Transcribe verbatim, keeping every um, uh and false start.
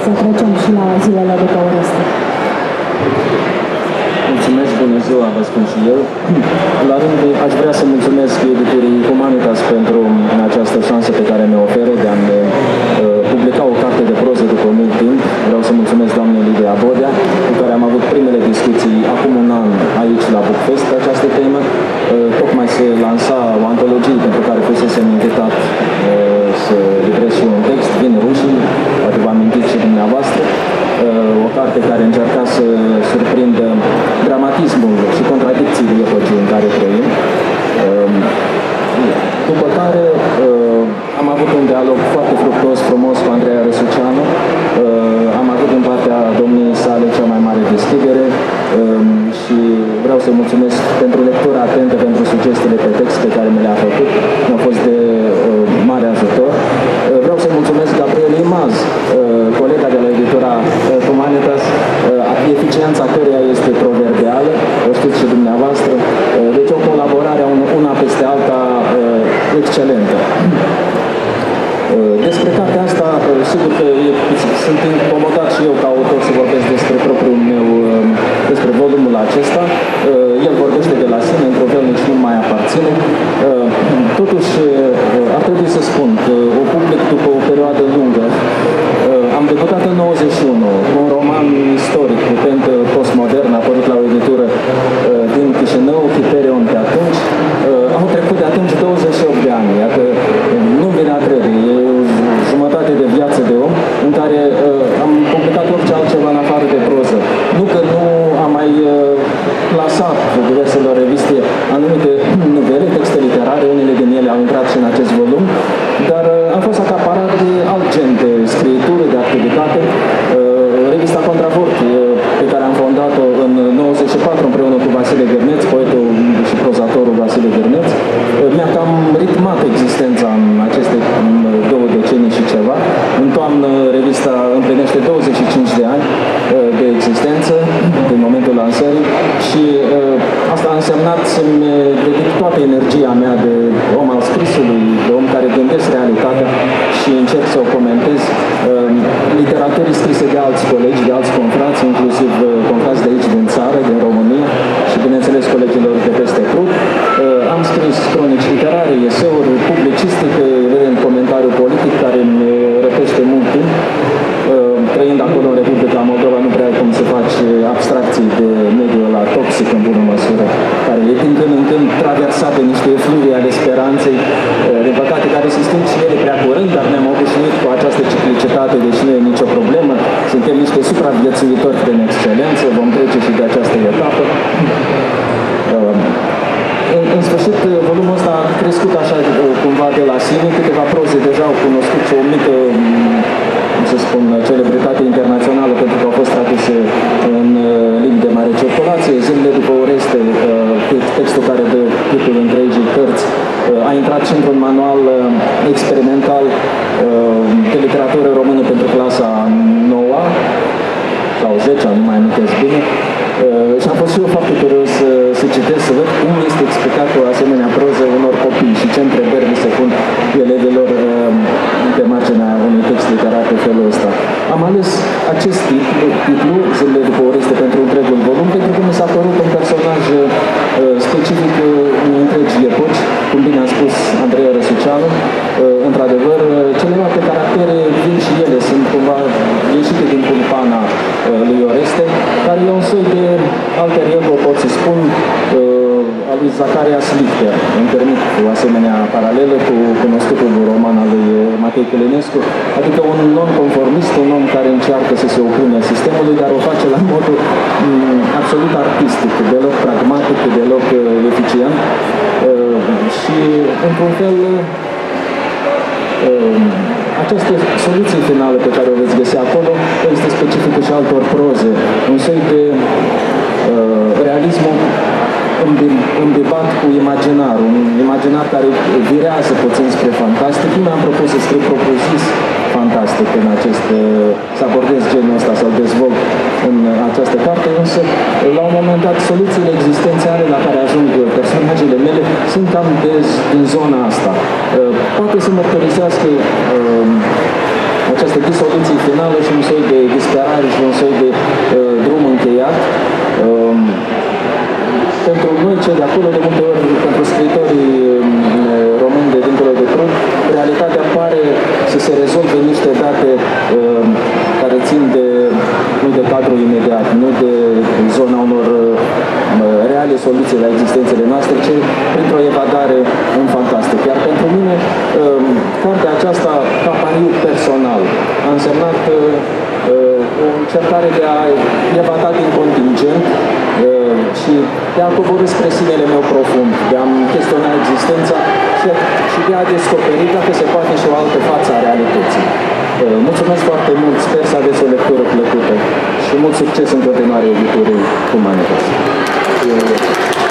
să trecem și la zilele de pe Oreste. Mulțumesc, bună ziua, vă spun și eu. La rând, aș vrea să mulțumesc editurii Humanitas pentru această șansă pe care mi-o oferă de a uh, publica o carte de proză după mult timp. Vreau să mulțumesc doamnei Lidia Bodea, cu care am avut primele discuții acum un an aici la Bookfest pe această temă. Uh, tocmai se lansa o antologie pentru care fusesem invitat uh, să livrez și un text, Vin rușii, poate vă amintiți și dumneavoastră. O carte care încerca să surprindă dramatismul și contradicțiile epocii în care trăim. După care am avut un dialog foarte fructuos, frumos cu Andreea Răsuceanu. Am avut în partea domniei sale cea mai mare deschidere și vreau să mulțumesc pentru lectura atentă, pentru sugestiile pe text pe care mi le-a făcut. Mi-a fost de mare ajutor. Vreau să mulțumesc Gabrielei Maz, colega de la editura Humanitas, eficiența căreia este proverbială, o știți și dumneavoastră, deci o colaborare una peste alta excelentă. Despre cartea asta, sigur că e, sunt incomodat și eu ca autor să vorbesc despre propriul meu, despre volumul acesta. El vorbește de la sine, într-o fel nici nu mai aparține. Totuși, ar trebui să spun că o public după o perioadă lungă. Am debutat în nouăzeci și unu cu un roman istoric, putent postmodern, apărut la o editură din Chișinău, Hyperion pe atunci. Au trecut de atunci douăzeci și opt de ani, iată, nu vine a crede, e jumătate de viață de om, în care am publicat orice altceva în afară de proză. Nu că nu am mai plasat diverselor reviste anumite novele, texte literare, unele din ele au intrat și în acest volum, dar am fost acaparat de alt gen de scriitură, de activitate. Revista Contrafort, pe care am fondat-o în nouăzeci și patru împreună cu Vasile Gârneț, poetul și prozatorul Vasile Gârneț, mi-a cam ritmat existența în aceste două decenii și ceva. În toamnă, revista împlinește douăzeci și cinci de ani de existență, din momentul lansării, și asta a însemnat să-mi dedic toată energia mea de om al scrisului, de om care gândesc realitatea și încerc să o comentez, literaturii scrise de alți colegi, de alți confrați, inclusiv confrați de aici din țară, din România și, bineînțeles, colegilor de peste Prut. Am scris cronici literare, eseuri, publicistică, vedem comentariu politic care îmi răpește mult timp. Trăind acolo în Republica Moldova, nu prea ai cum să faci abstracții de mediul ăla toxic în bună măsură, care e din când în când traversat de niște efluvii ale speranței, din păcate care se sting și ele prea curând, dar ne-am obișnuit cu această ciclicitate, deci nu e nicio problemă. Suntem niște supraviețuitori prin excelență, vom trece și de această etapă. În, în sfârșit, volumul ăsta a crescut așa cumva de la sine, câteva proze deja au cunoscut și o mică, să spun, celebritate internațională, pentru că au fost traduse în limbi de mare circulație. Zilele după Oreste, textul care dă titlul întregii cărți, a intrat și într-un manual experimental de literatură română pentru clasa nouă sau zecea, nu mai amintesc bine. Și am fost și eu foarte curios să, să citesc, să văd cum este explicat o asemenea proză unor copii și ce întrebări li se pun elevilor pe marginea unui text literar pe felul ăsta. Am ales acest titlu, titlu Zilele după Oreste, pentru întregul volum, pentru că mi s-a părut un personaj specific unei întregi epoci, cum bine a spus Andreea Răsuceanu. Într-adevăr, celelalte caractere vin și ele, sunt cumva ieșite din culpana lui Oreste, care e un soi de alter ego, pot să spun, al lui Zacarias Lichter. Îmi permit o asemenea paralelă cu cunoscutul roman al lui Matei Călinescu, adică un non-conformist, un om care încearcă să se opună sistemului, dar o face la modul m, absolut artistic, deloc pragmatic, deloc uh, eficient uh, și, într-un fel, uh, această soluție finală pe care o veți găsi acolo este specifică și altor proze, un soi de uh, realism îmbibat cu imaginar, un imaginar care virează puțin spre fantastic. Nu mi-am propus să scriu propriu-zis fantastic în acest, să abordez genul ăsta, să-l dezvolt în această carte, însă la un moment dat soluțiile existențiale la care ajung personajele mele sunt cam de, din zona asta. Poate să mărturisească această disoluție finală și un soi de disperare și un soi de uh, drum încheiat. Um, pentru noi, cei de acolo, de multe ori, pentru scriitorii români de dincolo de Prut, realitatea pare să se rezolve niște date uh, care țin de, nu de cadrul imediat, nu de zona unor uh, reale soluții la existențele noastre, ci printr-o evadare în fantastic. Iar pentru mine, uh, cartea aceasta, ca pariu personal, a însemnat uh, uh, o încercare de a evada din contingent uh, și de a coborî spre sinele meu profund, de a-mi chestiona existența și, și de a descoperi, dacă se poate, și o altă față a realității. Mulțumesc foarte mult, sper să aveți o lectură plăcută și mult succes în continuare editurii Humanitas.